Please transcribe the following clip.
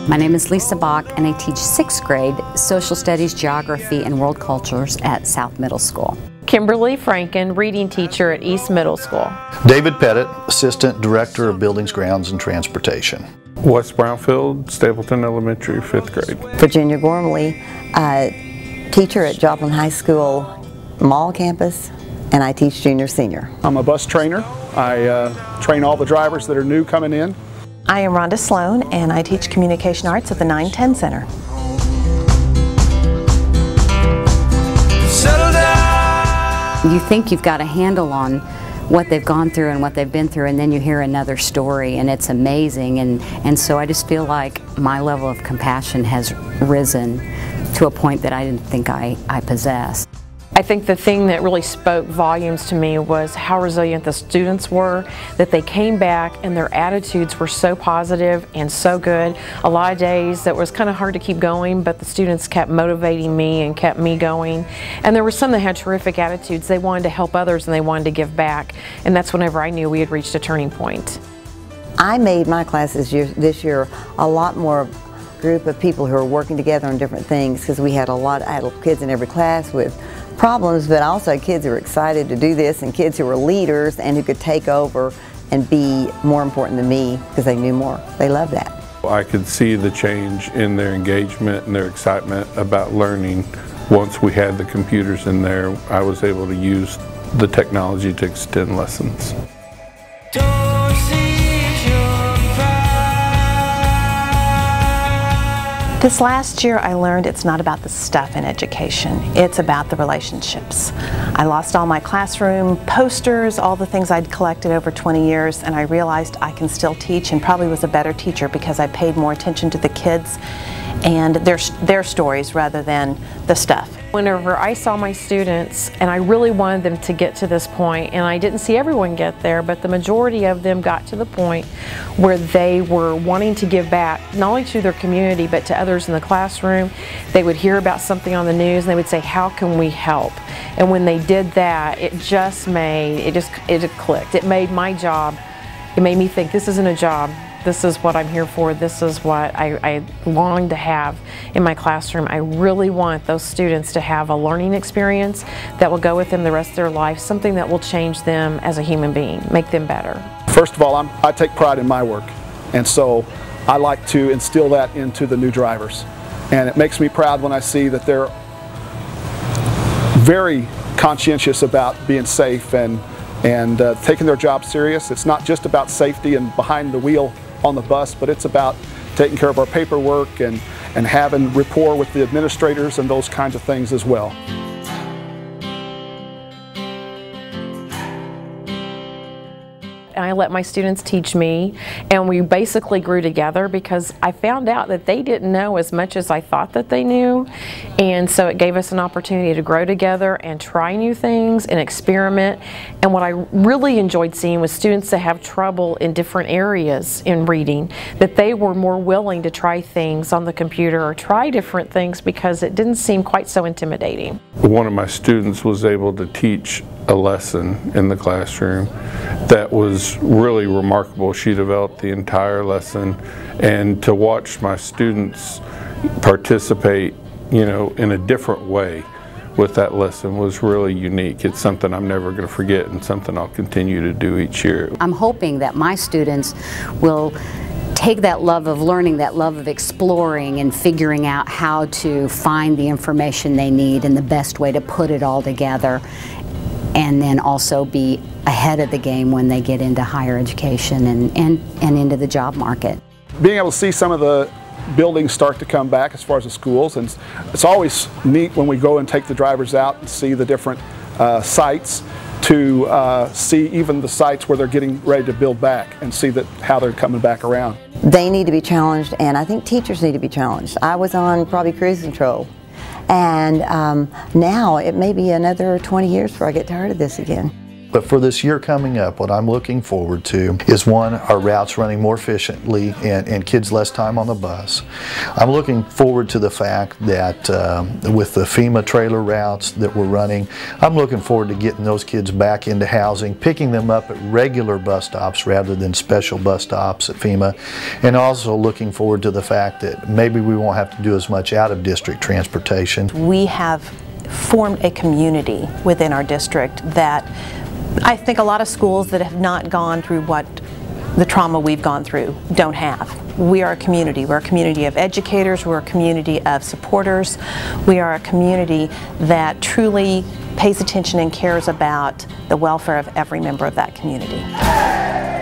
My name is Lisa Bach, and I teach 6th grade Social Studies, Geography, and World Cultures at South Middle School. Kimberly Franken, reading teacher at East Middle School. David Pettit, Assistant Director of Buildings, Grounds, and Transportation. West Brownfield, Stapleton Elementary, 5th grade. Virginia Gormley, teacher at Joplin High School Mall Campus, and I teach junior senior. I'm a bus trainer. I train all the drivers that are new coming in. I am Rhonda Sloan, and I teach Communication Arts at the 910 Center. You think you've got a handle on what they've gone through and what they've been through, and then you hear another story and it's amazing, and so I just feel like my level of compassion has risen to a point that I didn't think I possessed. I think the thing that really spoke volumes to me was how resilient the students were, that they came back and their attitudes were so positive and so good. A lot of days that was kind of hard to keep going, but the students kept motivating me and kept me going. And there were some that had terrific attitudes. They wanted to help others and they wanted to give back, and that's whenever I knew we had reached a turning point. I made my classes this year a lot more group of people who are working together on different things, because we had I had kids in every class with problems, but also kids who were excited to do this, and kids who were leaders and who could take over and be more important than me because they knew more. They loved that. I could see the change in their engagement and their excitement about learning. Once we had the computers in there, I was able to use the technology to extend lessons. This last year I learned it's not about the stuff in education, it's about the relationships. I lost all my classroom posters, all the things I'd collected over 20 years, and I realized I can still teach, and probably was a better teacher because I paid more attention to the kids and their stories rather than the stuff. Whenever I saw my students, and I really wanted them to get to this point, and I didn't see everyone get there, but the majority of them got to the point where they were wanting to give back, not only to their community, but to others in the classroom. They would hear about something on the news and they would say, how can we help? And when they did that, it clicked. It made my job, it made me think, this isn't a job. This is what I'm here for. This is what I long to have in my classroom. I really want those students to have a learning experience that will go with them the rest of their life, something that will change them as a human being, make them better. First of all, I take pride in my work, and so I like to instill that into the new drivers. And it makes me proud when I see that they're very conscientious about being safe and taking their job serious. It's not just about safety and behind the wheel on the bus, but it's about taking care of our paperwork and having rapport with the administrators and those kinds of things as well. I let my students teach me, and we basically grew together because I found out that they didn't know as much as I thought that they knew, and so it gave us an opportunity to grow together and try new things and experiment. And what I really enjoyed seeing was students that have trouble in different areas in reading, that they were more willing to try things on the computer or try different things because it didn't seem quite so intimidating. One of my students was able to teach a lesson in the classroom that was really remarkable. She developed the entire lesson, and to watch my students participate, in a different way with that lesson was really unique. It's something I'm never going to forget and something I'll continue to do each year. I'm hoping that my students will take that love of learning, that love of exploring and figuring out how to find the information they need and the best way to put it all together, and then also be ahead of the game when they get into higher education and into the job market. Being able to see some of the buildings start to come back as far as the schools, and it's always neat when we go and take the drivers out and see the different sites, to see even the sites where they're getting ready to build back and see how they're coming back around. They need to be challenged, and I think teachers need to be challenged. I was on probably cruise control, and now it may be another 20 years before I get tired of this again. But for this year coming up, what I'm looking forward to is, one, our routes running more efficiently and kids less time on the bus. I'm looking forward to the fact that with the FEMA trailer routes that we're running, I'm looking forward to getting those kids back into housing, picking them up at regular bus stops rather than special bus stops at FEMA, and also looking forward to the fact that maybe we won't have to do as much out-of-district transportation. We have formed a community within our district that I think a lot of schools that have not gone through what the trauma we've gone through don't have. We are a community. We're a community of educators. We're a community of supporters. We are a community that truly pays attention and cares about the welfare of every member of that community.